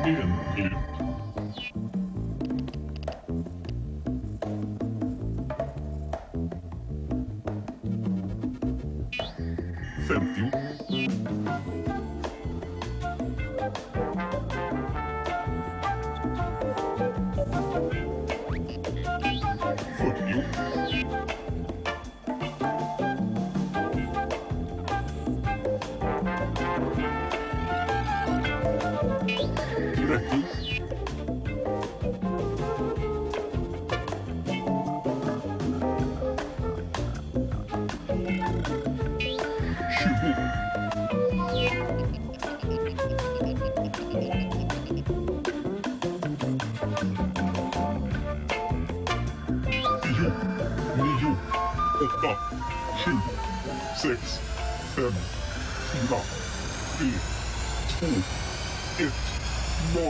minut. 50. 40. 30. 6, 5, 4, 3, 2, 1, 0.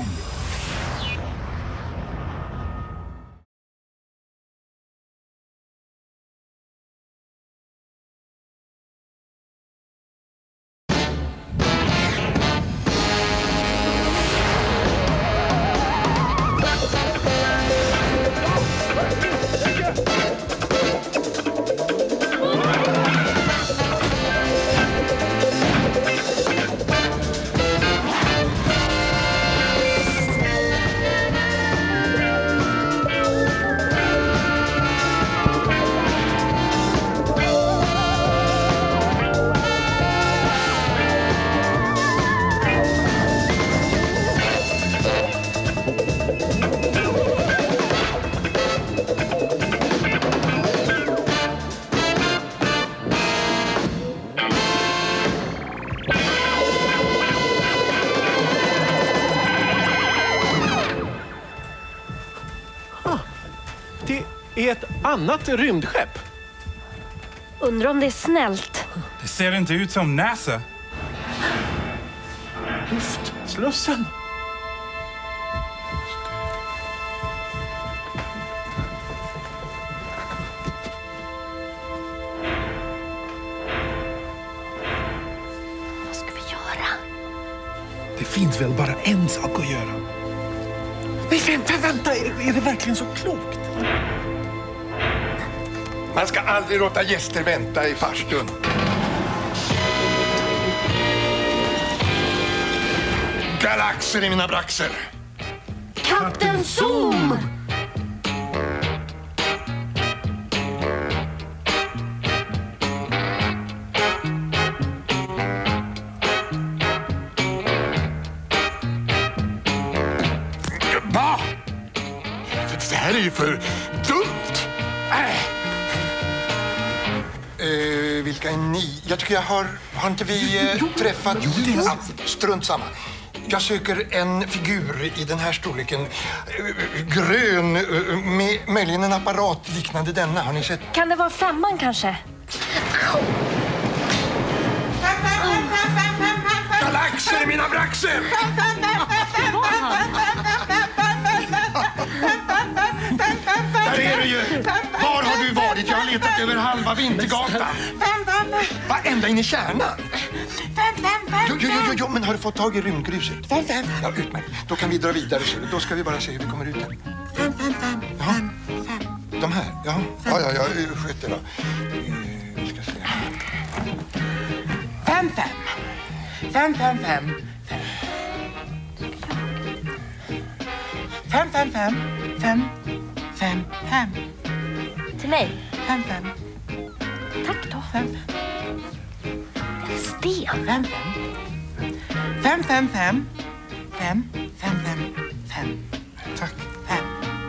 Det är ett annat rymdskepp. Undrar om det är snällt. Det ser inte ut som NASA. Luftslussen. Vad ska vi göra? Det finns väl bara en sak att göra. Nej, vänta. Är det verkligen så klokt? Man ska aldrig låta gäster vänta i farstun. Galaxer i mina braxer. Kapten Zoom! Va? Det här är ju för dumt. Vilka är ni? Jag tycker jag har inte vi träffat? Strunt samma. Jag söker en figur i den här storleken. Grön, med möjligen en apparat liknande denna. Har ni sett? Kan det vara 5:an kanske? Galaxer i mina braxer! Där är du ju! Var har du varit? Jag har letat över halva Vintergatan. Vad, ända in i kärnan? Jo, men har du fått tag i rymdgruset? Ja, utmärkt. Då kan vi dra vidare. Då ska vi bara se hur vi kommer ut här. Ja. De här? Ja, sköter då. Vi ska se. 5, 5, 5, 5. 5, 5, 5, 5, 5, 5. Till mig? 5, 5. Tack då. 5, 5. En sten. 5, 5. 5, 5, 5. 5, 5, 5, 5. Tack. 5.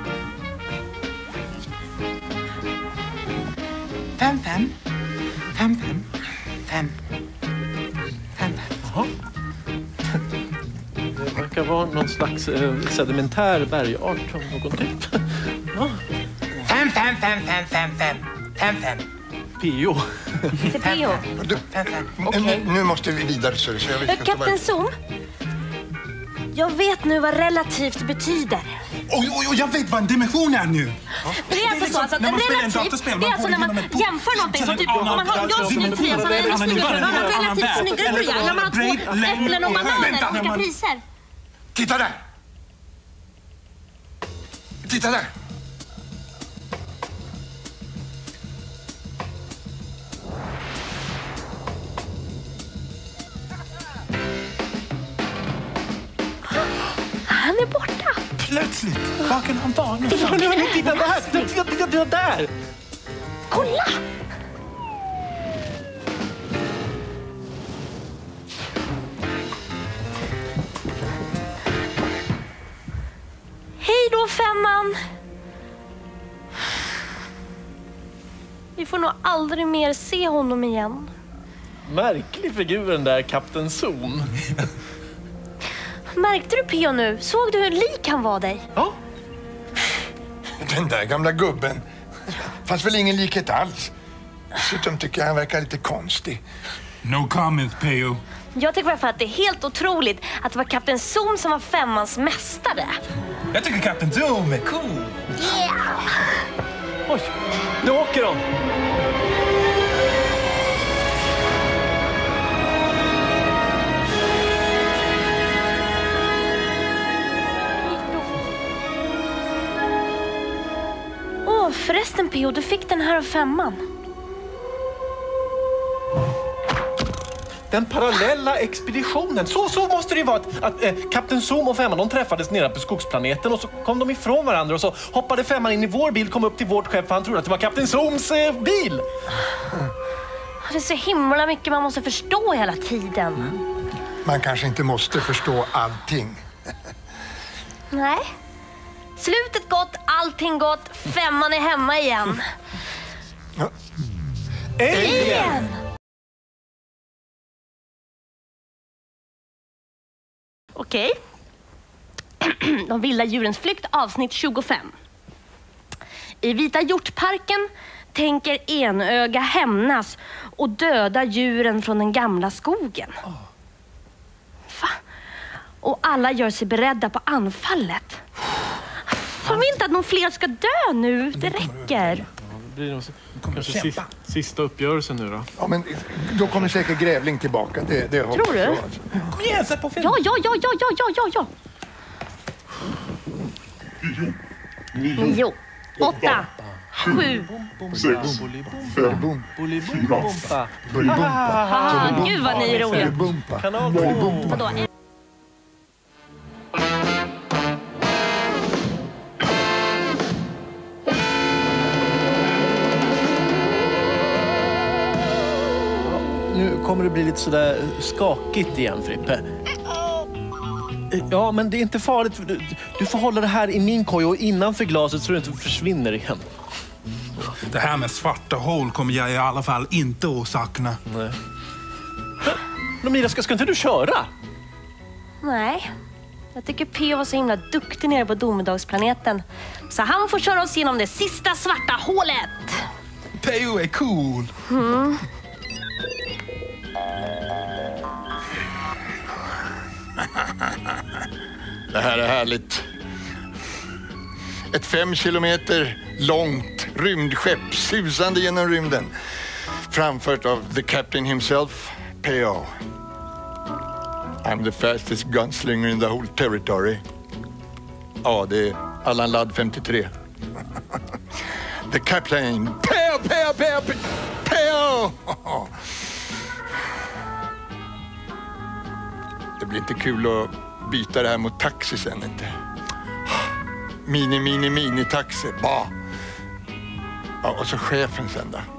5, 5. 5, 5. 5. 5, 5. Jaha. Det verkar vara någon slags sedimentär bergart av någon typ. Ja. 5, 5, 5, 5, 5, 5. 5, 5. P.O. Till P.O. Nu måste vi vidare, så jag vet inte Kapten Zoom? Jag vet nu vad relativt betyder. Och jag vet vad en dimension är nu. Det är alltså så att när man spelar en relativt, dataspel, det är alltså när man jämför någonting som typ, om man har jag snygg tröja, så har en snygg tröja, man har relativt snyggare tröja, när man har 2 äpplen och bananer, olika priser. Titta där! Titta där! Han är borta. Plötsligt. Var kan han vara nu? Titta där! Titta där! Kolla! Hej då, femman. Vi får nog aldrig mer se honom igen. Märklig figur den där Kapten Zoom. Märkte du P.O. nu? Såg du hur lik han var dig? Ja. Den där gamla gubben. Fanns väl ingen likhet alls. Dessutom tycker jag han verkar lite konstig. No comment, P.O. Jag tycker i alla fall att det är helt otroligt att det var Kapten Zoom som var femmans mästare. Jag tycker Kapten Zoom är cool. Yeah! Oj, nu åker de. Förresten P.O. du fick den här av femman. Den parallella expeditionen. Så måste det ju vara att Kapten Zoom och femman de träffades nere på skogsplaneten och så kom de ifrån varandra och så hoppade femman in i vår bil, kom upp till vårt skepp för han trodde att det var Kapten Zooms bil. Det är så himla mycket man måste förstå hela tiden. Man kanske inte måste förstå allting. Nej. Slutet gott, allting gott, femman är hemma igen. Igen! Okej. De vilda djurens flykt, avsnitt 25. I Vita hjortparken tänker Enöga hämnas och döda djuren från den gamla skogen. Va? Och alla gör sig beredda på anfallet. Han vill inte att någon fler ska dö nu. Det räcker. Det blir nog kanske sista uppgörelsen nu då. Ja, men då kommer säkert Grävling tillbaka. Det hoppas Tror du? jag. Kom igen, sätt på film. Ja. 9, 8, 7. 6, 5, Bolibompa. Gud vad ni är roliga. Kanal Vadå? Nu kommer det bli lite sådär skakigt igen, Frippe. Ja, men det är inte farligt. Du får hålla det här i min koj och innanför glaset så du inte försvinner igen. Det här med svarta hål kommer jag i alla fall inte att sakna. Nej. Men Mira, ska inte du köra? Nej. Jag tycker P var så himla duktig nere på domedagsplaneten. Så han får köra oss genom det sista svarta hålet. P.O. är cool. Det här är härligt. Ett 5 kilometer långt rymdskepp susande genom rymden. Framfört av the captain himself, P.O. I'm the fastest gunslinger in the whole territory. Ja, det är Allan Ladd 53. The captain, P.O. Det blir inte kul att byta det här mot taxi sen inte. Mini-taxi, ba. Ja, och så chefen sen då.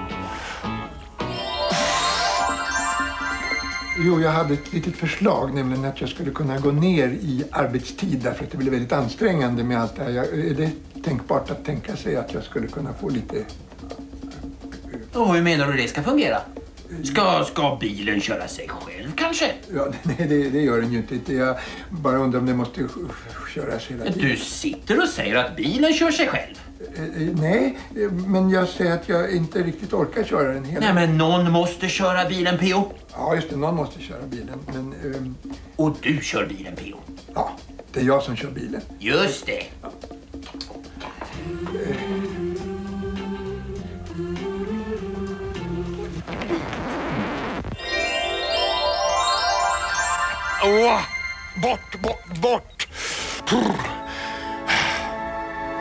Jo, jag hade ett litet förslag, nämligen att jag skulle kunna gå ner i arbetstid därför att det blir väldigt ansträngande med allt det här. Är det tänkbart att tänka sig att jag skulle kunna få lite... Och hur menar du det ska fungera? Ska bilen köra sig själv kanske? Ja, nej, det gör den ju inte. Jag bara undrar om det måste köras hela tiden. Du sitter och säger att bilen kör sig själv. Nej, men jag säger att jag inte riktigt orkar köra den hela. Nej, men någon måste köra bilen, P.O. Ja, just det. Någon måste köra bilen. Men, Och du kör bilen, P.O. ja, det är jag som kör bilen. Just det. Ja. Bort!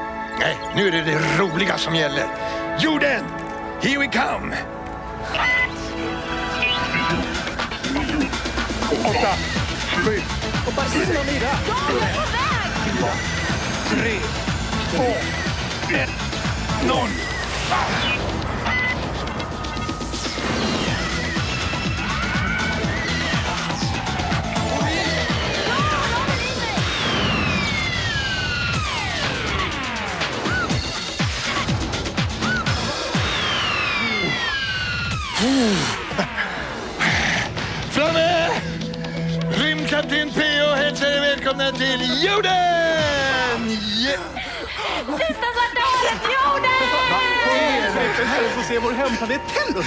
Nej, nu är det roliga som gäller. Jorden! Here we come! 8, 7. Och bara in och mira. 3, 2, 1, 0. Framme! Rymdkapten P.O. hälsar er välkomna till jorden! Sista svarta hålet, jorden! Här får se vår hemplanet Tellus.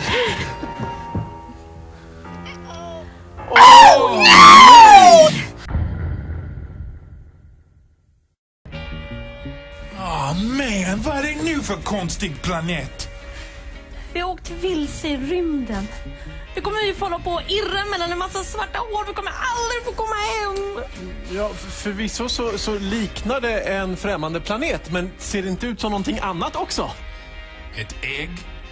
Men vad är det nu för konstig planet? Vi har åkt vilse i rymden. Vi kommer ju få hålla på och irra mellan en massa svarta hål. Vi kommer aldrig få komma hem. Ja, förvisso så liknar det en främmande planet, men ser det inte ut som någonting annat också? Ett ägg?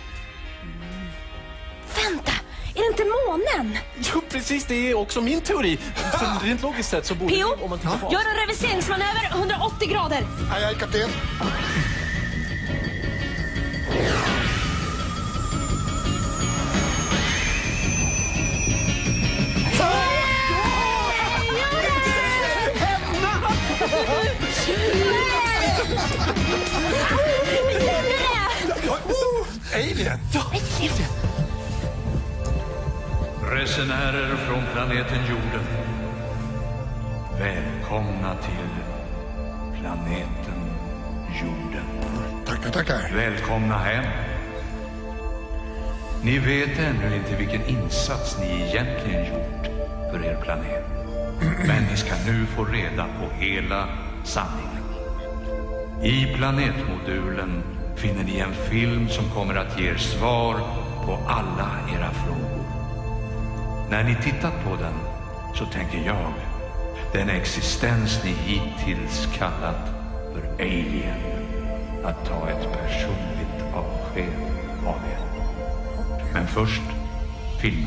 Vänta, är det inte månen? Jo, precis, det är också min teori. För rent logiskt sett så borde P.O., om man tittar på gör en reviseringsmanöver 180 grader. Aj, kapten. Alien? Resenärer från planeten jorden. Välkomna till planeten jorden. Tackar. Välkomna hem. Ni vet ännu inte vilken insats ni egentligen gjort för er planet. Men ni ska nu få reda på hela sanningen. I planetmodulen finner ni en film som kommer att ge er svar på alla era frågor. När ni tittat på den så tänker jag den existens ni hittills kallat för alien att ta ett personligt avsked av er. Men först filmen.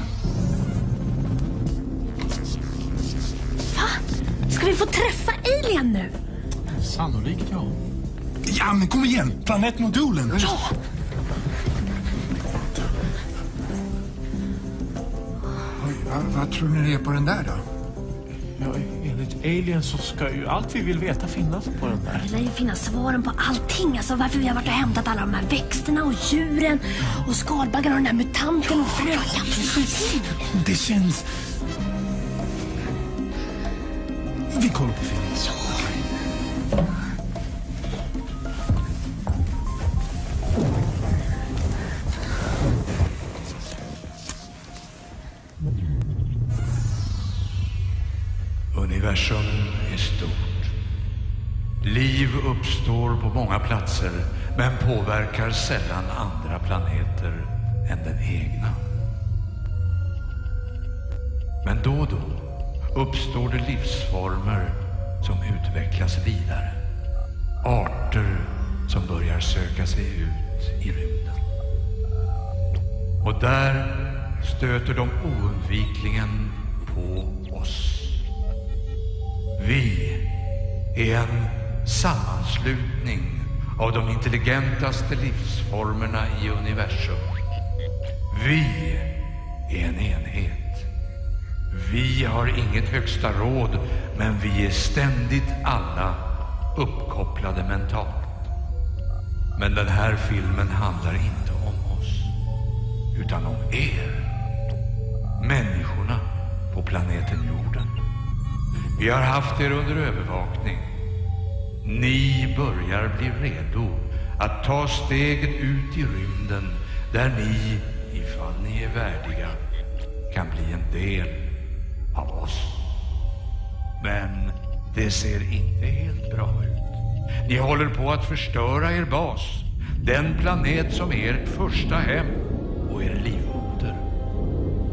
Va? Ska vi få träffa alien nu? Sannolikt, ja. Ja, men kom igen. Planetmodulen. Ja. Oj, vad tror ni det är på den där då? Ja, enligt Alien så ska ju allt vi vill veta finnas på den där. Det lär ju finnas svaren på allting. Alltså varför vi har varit och hämtat alla de här växterna och djuren och skalbaggarna och den där mutanten och fröken. Precis. Det känns... Vi kollar på filmen. Universum är stort. Liv uppstår på många platser men påverkar sällan andra planeter än den egna. Men då och då uppstår det livsformer som utvecklas vidare. Arter som börjar söka sig ut i rymden. Och där stöter de oundvikligen på oss. Vi är en sammanslutning av de intelligentaste livsformerna i universum. Vi är en enhet. Vi har inget högsta råd, men vi är ständigt alla uppkopplade mentalt. Men den här filmen handlar inte om oss, utan om er. Människorna på planeten jorden. Vi har haft er under övervakning. Ni börjar bli redo att ta steget ut i rymden där ni, ifall ni är värdiga, kan bli en del av oss. Men det ser inte helt bra ut. Ni håller på att förstöra er bas, den planet som är ert första hem och er livmoder.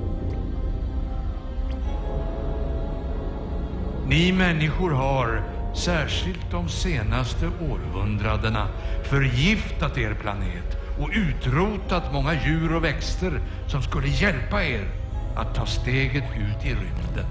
Ni människor har särskilt de senaste århundradena, förgiftat er planet och utrotat många djur och växter som skulle hjälpa er att ta steget ut i rymden.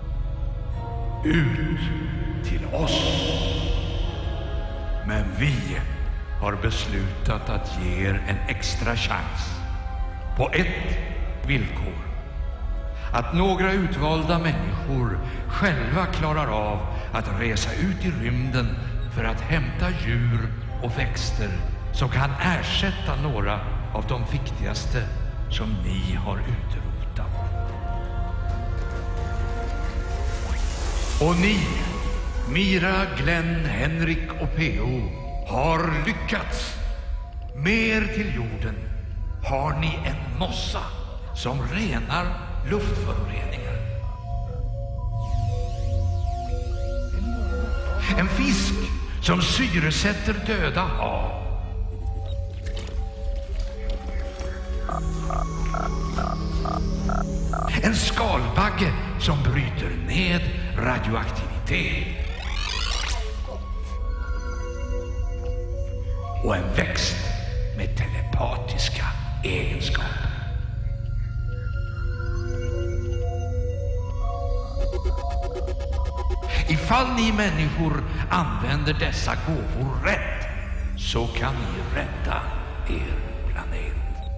Ut till oss. Men vi har beslutat att ge er en extra chans. På ett villkor. Att några utvalda människor själva klarar av att resa ut i rymden för att hämta djur och växter som kan ersätta några av de viktigaste som ni har utrotat. Och ni, Mira, Glenn, Henrik och P.O. har lyckats. Med er till jorden har ni en mossa som renar luftföroreningar. En fisk som syresätter döda hav. En skalbagge som bryter ned radioaktivitet. Och en växt med telepatiska egenskaper. Ifall ni människor använder dessa gåvor rätt så kan ni rädda er planet.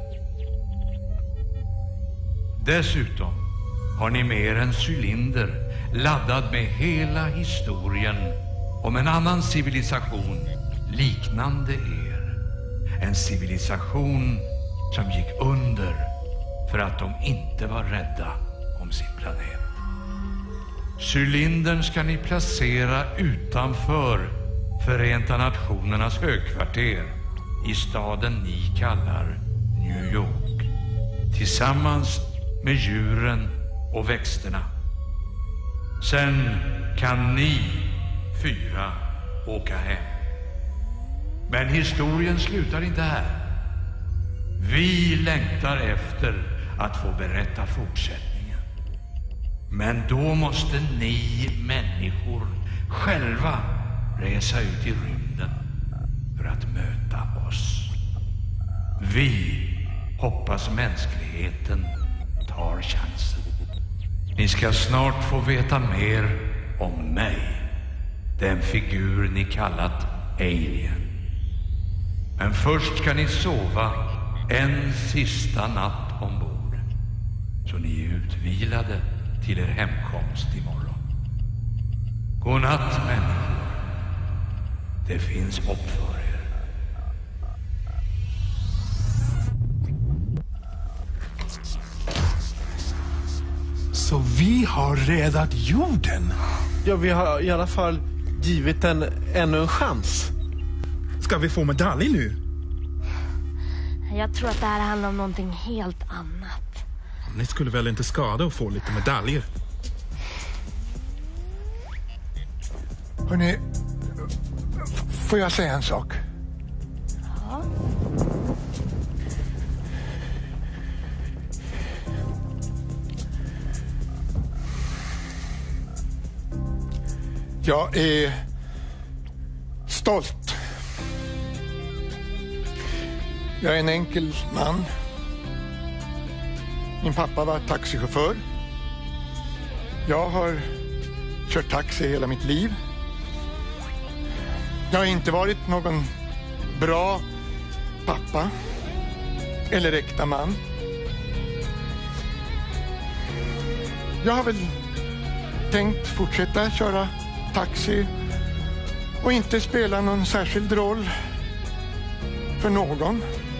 Dessutom har ni med er en cylinder laddad med hela historien om en annan civilisation liknande er. En civilisation som gick under för att de inte var rädda om sin planet. Cylindern ska ni placera utanför Förenta Nationernas högkvarter i staden ni kallar New York. Tillsammans med djuren och växterna. Sen kan ni 4 åka hem. Men historien slutar inte här. Vi längtar efter att få berätta fortsättningen. Men då måste ni människor själva resa ut i rymden för att möta oss. Vi hoppas mänskligheten tar chansen. Ni ska snart få veta mer om mig. Den figur ni kallat Alien. Men först ska ni sova en sista natt ombord. Så ni är utvilade till er hemkomst imorgon. God natt, människor. Det finns hopp för er. Så vi har räddat jorden? Ja, vi har i alla fall givit den ännu en chans. Ska vi få medalj nu? Jag tror att det här handlar om någonting helt annat. Ni skulle väl inte skada att få lite medaljer? Hörrni, får jag säga en sak? Ja. Jag är stolt. Jag är en enkel man. Min pappa var taxichaufför. Jag har kört taxi hela mitt liv. Jag har inte varit någon bra pappa eller äkta man. Jag har väl tänkt fortsätta köra taxi och inte spela någon särskild roll för någon.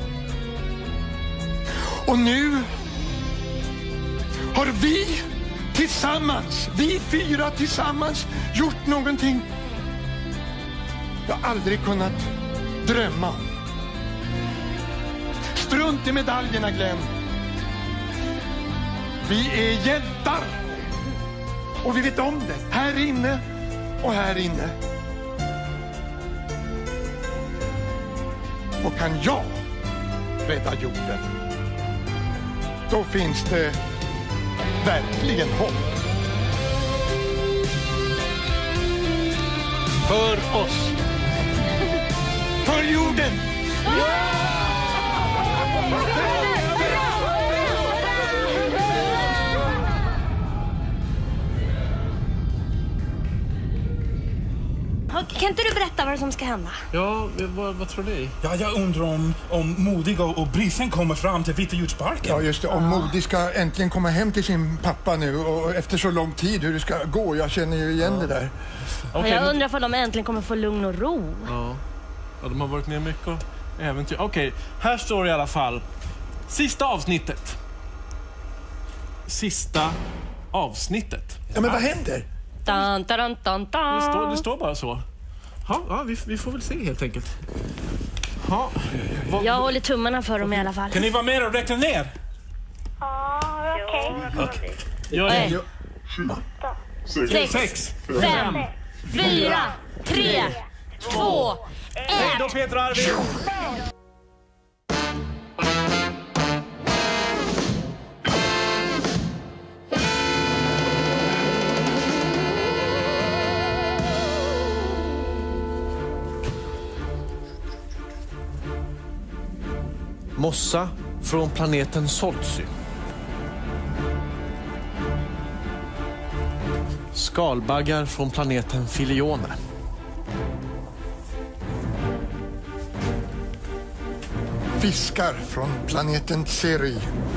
Och nu har vi tillsammans, vi 4 tillsammans, gjort någonting jag aldrig kunnat drömma om. Strunt i medaljerna, Glenn. Vi är hjältar. Och vi vet om det, här inne och här inne. Och kan jag rädda jorden, då finns det verkligen hopp. För oss. För jorden! Kan inte du berätta vad som ska hända? Ja, vad tror ni? Ja, jag undrar om Modig och Brisen kommer fram till Vita djursparken. Ja, just det. Om Modig ska äntligen komma hem till sin pappa nu och efter så lång tid hur det ska gå. Jag känner ju igen det där. Okay, jag undrar om de äntligen kommer få lugn och ro. Ja, de har varit med mycket och äventyr. Okej, här står det i alla fall. Sista avsnittet. Sista avsnittet. Ja, men vad händer? Dun, dun, dun, dun. Det står bara så. Ja, vi får väl se helt enkelt. Ja, jag håller tummarna för dem i alla fall. Kan ni vara med och räkna ner? Ja, okej. Gör det. 6, 5, 4, 3, 2, 1. Hej då Peter och Arvid! Mossa från planeten Soltsy. Skalbaggar från planeten Filione. Fiskar från planeten Seri.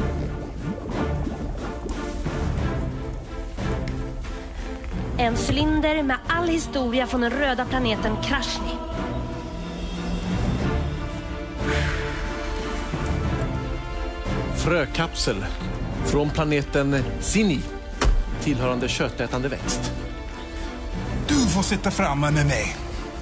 En cylinder med all historia från den röda planeten Krasny. Frökapsel från planeten Sini, tillhörande köttätande växt. Du får sitta framme med mig.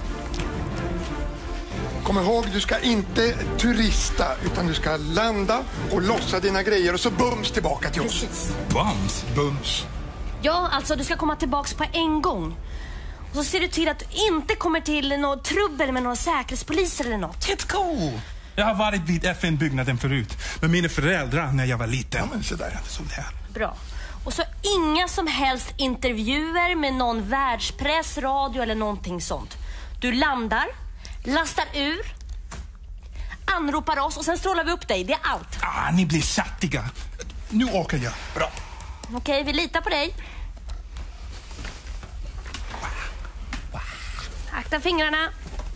Kom ihåg, du ska inte turista utan du ska landa och lossa dina grejer och så bums tillbaka till oss. Precis. Bums. Ja, alltså du ska komma tillbaks på en gång. Och så ser du till att du inte kommer till något trubbel med några säkerhetspoliser eller något. It's cool. Jag har varit vid FN-byggnaden förut med mina föräldrar när jag var liten. Ja, men så där. Som det här. Bra. Och så inga som helst intervjuer med någon världspress, radio eller någonting sånt. Du landar, lastar ur, anropar oss och sen strålar vi upp dig. Det är allt. Ni blir sattiga. Nu åker jag. Bra. Okej, vi litar på dig. Akta fingrarna.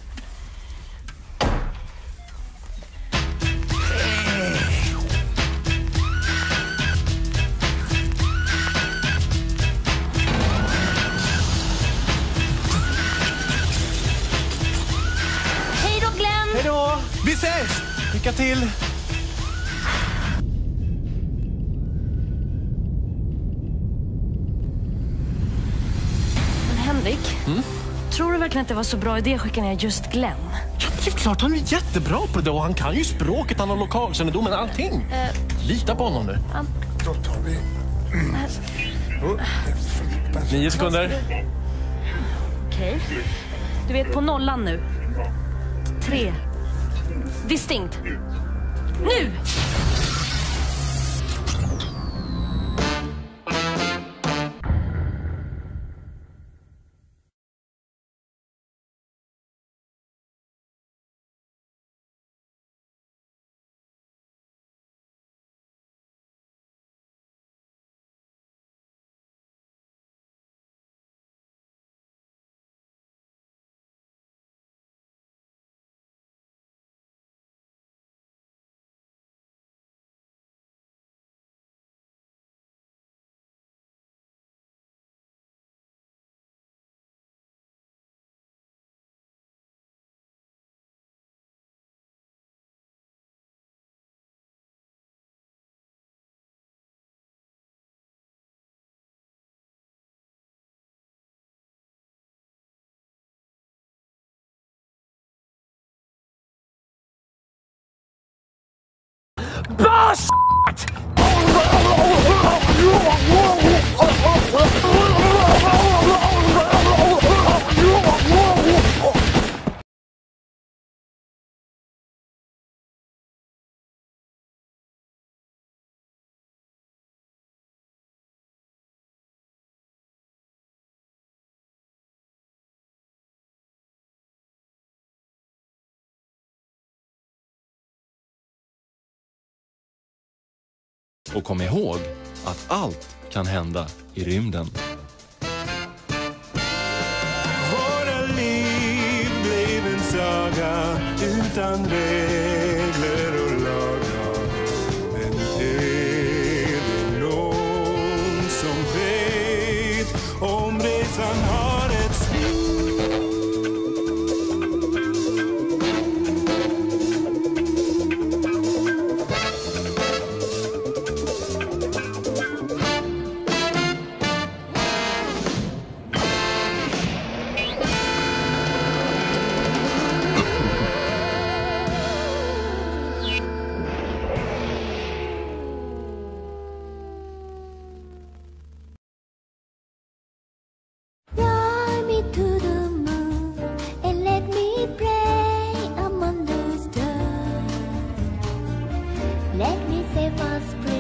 Hej då, Glenn. Hej då! Vi ses! Lycka till! Men Henrik, tror du verkligen att det var så bra idé att skicka ner just Glenn? Ja, det är klart, han är jättebra på det och han kan ju språket, han har lokalkännedomen, allting. Lita på honom nu. Då tar vi... 9 sekunder. Okej. Du vet på nollan nu. 3. Distinkt. Nu! Bastard! Och kom ihåg att allt kan hända i rymden. Våra liv blev en saga utan regler och lagar. Men är det någon som vet om resan har ett slut? Let me say what's